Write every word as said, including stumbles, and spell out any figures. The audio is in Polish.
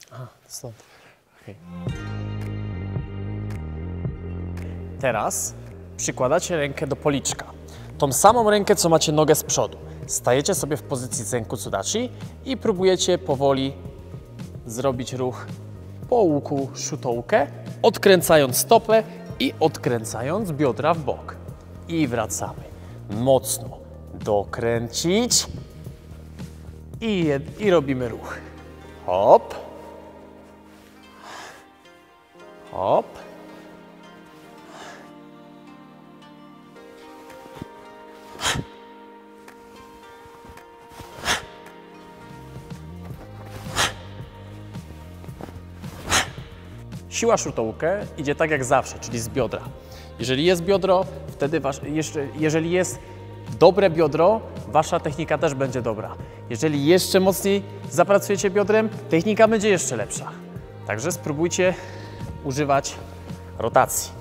Aha, stąd. Okay. Teraz przykładacie rękę do policzka. Tą samą rękę, co macie nogę z przodu. Stajecie sobie w pozycji Zenkutsudachi i próbujecie powoli zrobić ruch po łuku shutouke, odkręcając stopę i odkręcając biodra w bok. I wracamy. Mocno dokręcić i, jed, i robimy ruch. Hop. Hop. Siła shutouke idzie tak jak zawsze, czyli z biodra. Jeżeli jest biodro, wtedy wasz, jeszcze, jeżeli jest dobre biodro, wasza technika też będzie dobra. Jeżeli jeszcze mocniej zapracujecie biodrem, technika będzie jeszcze lepsza. Także spróbujcie używać rotacji.